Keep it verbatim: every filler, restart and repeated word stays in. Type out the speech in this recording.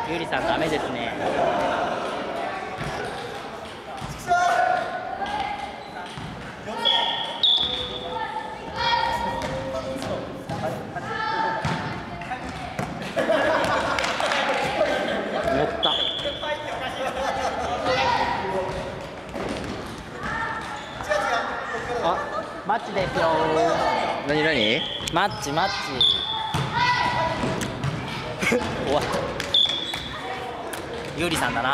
ゆりさんダメですね。乗った。あ、マッチですよ。 何何？ マッチマッチ。終わった。ゆりさんだな。